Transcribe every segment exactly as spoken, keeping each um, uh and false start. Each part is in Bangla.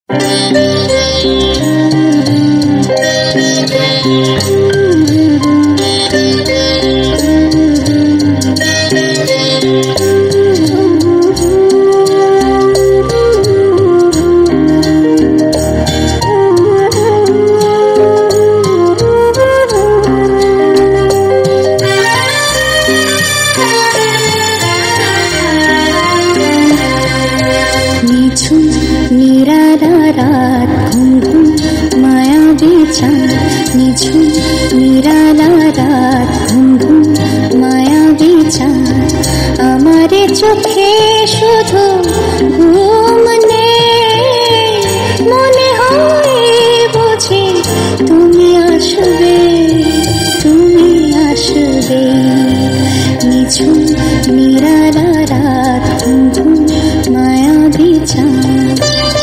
নিঝুম নিরালা রাত ঘুম ঘুম মায়াবী চাঁদ আমারে চোখে শুধু ঘুম নেই মনে হয় বুঝি তুমি আসবে তুমি আসবে নিঝুম নিরালা রাত ঘুম ঘুম মায়াবী চাঁদ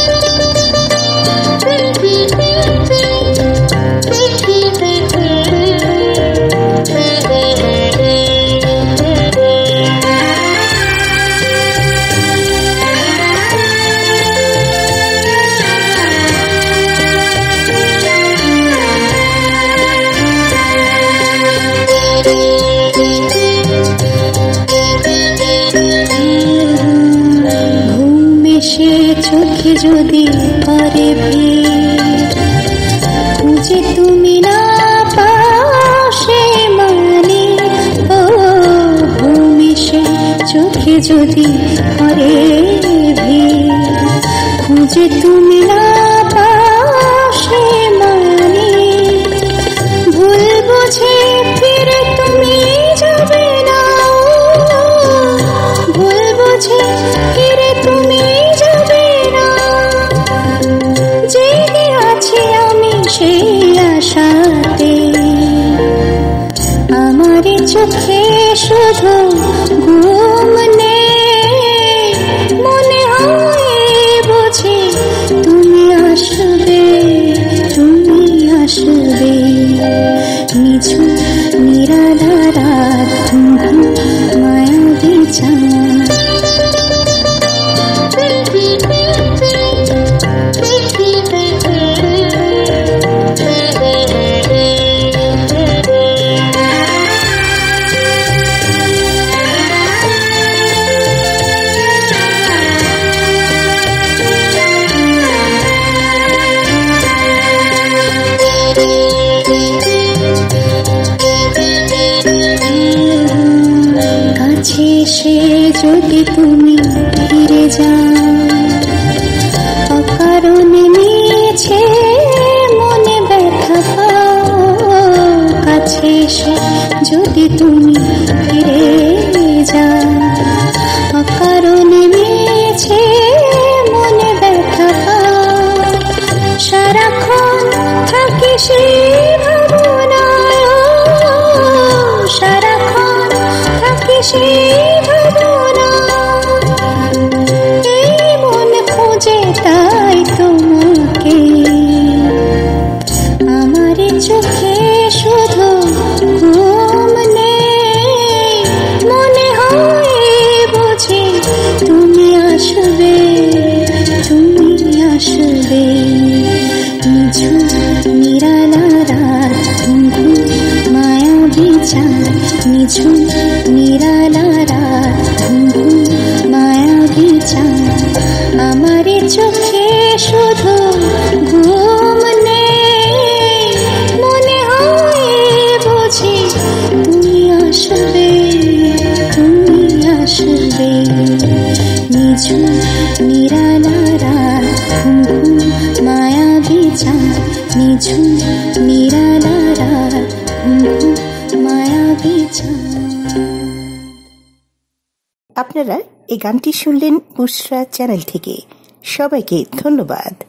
চোখে যদি করে খুঁজে তুমি না পাশে মানে ও ভূমিশে চোখে যদি করে খুঁজে তুমি না পাশে মানে ভুল বুঝে ফিরে তুমি যাবে না ভুল বুঝে ফিরে তুমি সেই আশাতে আমারে চোখে শুধু ঘুম নেই মনে হয় বুঝি তুমি আসবে তুমি আসবে নিঝুম নিরালা রাত ঘুম ঘুম মায়াবী চাঁদ সে যদি তুমি ফিরে যাও অকারণে নিয়েছে মনে ব্যথা পাও কাছে সে যদি তুমি ফিরে যাও অকারণে নিয়েছে মনে ব্যথা পাও সারাক্ষণ থাকি সেই ভাবনায় সারাক্ষণ থাকি সেই তাই তোমাকে আমারে চোখে শুধু ঘুম নেই মনে হয় বুঝি তুমি আসবে তুমি আসবে নিঝুম নিরালা রাত ঘুম ঘুম মায়াবী চাঁদ নিঝুম নিরালা রাত ঘুম ঘুম মায়াবী চাঁদ আমারে চোখে শুধু ঘুম নেই মনে হয় বুঝি তুমি আসবে তুমি আসবে নিঝুম নিরালা রাত ঘুম ঘুম মায়াবী চাঁদ নিঝুম নিরালা রাত ঘুম ঘুম মায়াবী চাঁদ। আপনারা এই গানটি শুনলেন বুশরা চ্যানেল থেকে। সবাইকে ধন্যবাদ।